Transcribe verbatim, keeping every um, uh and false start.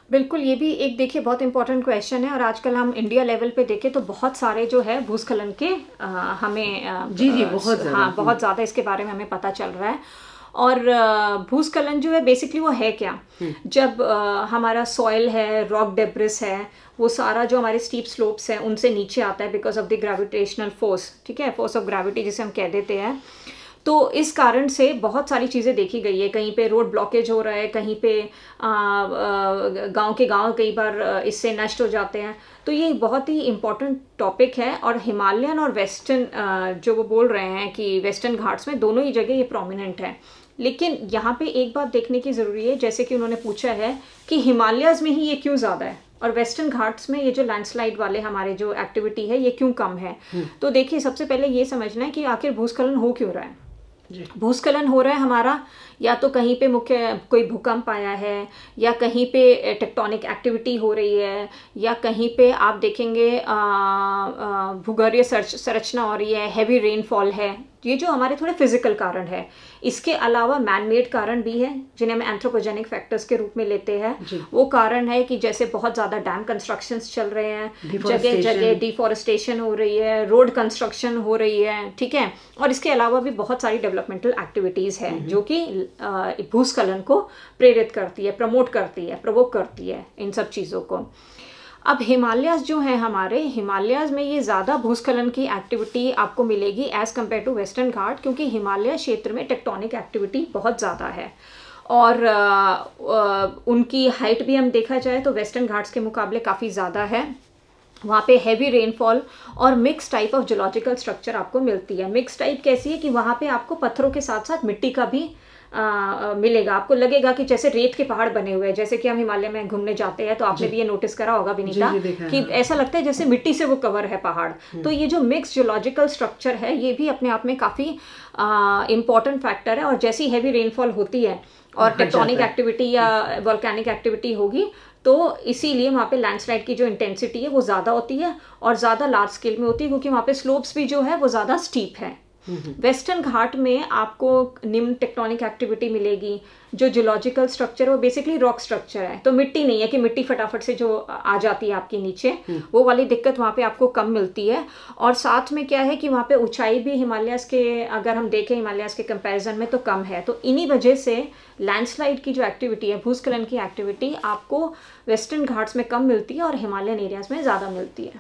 बिल्कुल, ये भी एक देखिए बहुत इंपॉर्टेंट क्वेश्चन है और आजकल हम इंडिया लेवल पे देखें तो बहुत सारे जो है भूस्खलन के आ, हमें आ, जी जी बहुत ज़्यादा हाँ बहुत ज़्यादा इसके बारे में हमें पता चल रहा है। और भूस्खलन जो है बेसिकली वो है क्या, जब आ, हमारा सॉइल है, रॉक डेब्रिस है, वो सारा जो हमारे स्टीप स्लोप्स हैं उनसे नीचे आता है because of the gravitational force, ठीक है, फोर्स ऑफ ग्रेविटी जिसे हम कह देते हैं। तो इस कारण से बहुत सारी चीज़ें देखी गई है, कहीं पे रोड ब्लॉकेज हो रहा है, कहीं पे गांव के गांव कई बार इससे नष्ट हो जाते हैं। तो ये बहुत ही इम्पॉर्टेंट टॉपिक है और हिमालयन और वेस्टर्न जो वो बोल रहे हैं कि वेस्टर्न घाट्स में दोनों ही जगह ये प्रोमिनेंट है। लेकिन यहाँ पे एक बात देखने की ज़रूरी है, जैसे कि उन्होंने पूछा है कि हिमालयाज़ में ही ये क्यों ज़्यादा है और वेस्टर्न घाट्स में ये जो लैंडस्लाइड वाले हमारे जो एक्टिविटी है ये क्यों कम है। तो देखिए सबसे पहले ये समझना है कि आखिर भूस्खलन हो क्यों रहा है। भूस्खलन हो रहा है हमारा या तो कहीं पे मुख्य कोई भूकंप आया है, या कहीं पे टेक्टोनिक एक्टिविटी हो रही है, या कहीं पे आप देखेंगे भूगर्भीय संरचना हो रही है, हैवी रेनफॉल है। ये जो हमारे थोड़े फिजिकल कारण है। इसके अलावा मैन मेड कारण भी है जिन्हें हम एंथ्रोपोजेनिक फैक्टर्स के रूप में लेते हैं। वो कारण है कि जैसे बहुत ज़्यादा डैम कंस्ट्रक्शंस चल रहे हैं, जगह जगह डिफॉरेस्टेशन हो रही है, रोड कंस्ट्रक्शन हो रही है, ठीक है, और इसके अलावा भी बहुत सारी डेवलपमेंटल एक्टिविटीज़ है जो कि भूस्खलन को प्रेरित करती है, प्रमोट करती है, प्रोवोक करती है इन सब चीज़ों को। अब हिमालयाज़ जो है हमारे, हिमालयाज़ में ये ज़्यादा भूस्खलन की एक्टिविटी आपको मिलेगी as compare to Western Ghat, क्योंकि हिमालय क्षेत्र में टेक्टोनिक एक्टिविटी बहुत ज़्यादा है और आ, आ, उनकी हाइट भी हम देखा जाए तो वेस्टर्न घाट्स के मुकाबले काफ़ी ज़्यादा है। वहाँ पे हैवी रेनफॉल और mix type of geological structure आपको मिलती है। मिक्स टाइप कैसी है कि वहाँ पे आपको पत्थरों के साथ साथ मिट्टी का भी आ, मिलेगा। आपको लगेगा कि जैसे रेत के पहाड़ बने हुए हैं, जैसे कि हम हिमालय में घूमने जाते हैं तो आपने भी ये नोटिस करा होगा विनीता कि ऐसा लगता है जैसे मिट्टी से वो कवर है पहाड़। तो ये जो मिक्स जियोलॉजिकल स्ट्रक्चर है ये भी अपने आप में काफ़ी इम्पॉर्टेंट फैक्टर है। और जैसी हैवी रेनफॉल होती है और टेक्टोनिक एक्टिविटी या वोल्केनिक एक्टिविटी होगी तो इसीलिए वहाँ पे लैंडस्लाइड की जो इंटेंसिटी है वो ज़्यादा होती है और ज़्यादा लार्ज स्केल में होती है, क्योंकि वहाँ पे स्लोप्स भी जो है वो ज़्यादा स्टीप है। वेस्टर्न घाट में आपको निम्न टेक्टोनिक एक्टिविटी मिलेगी। जो जियोलॉजिकल स्ट्रक्चर है वो बेसिकली रॉक स्ट्रक्चर है, तो मिट्टी नहीं है कि मिट्टी फटाफट से जो आ जाती है आपके नीचे, वो वाली दिक्कत वहाँ पे आपको कम मिलती है। और साथ में क्या है कि वहाँ पे ऊंचाई भी हिमालयाज़ के, अगर हम देखें हिमालयाज़ के कंपैरिजन में, तो कम है। तो इन्हीं वजह से लैंडस्लाइड की जो एक्टिविटी है, भूस्खलन की एक्टिविटी, आपको वेस्टर्न घाट्स में कम मिलती है और हिमालयन एरियाज़ में ज़्यादा मिलती है।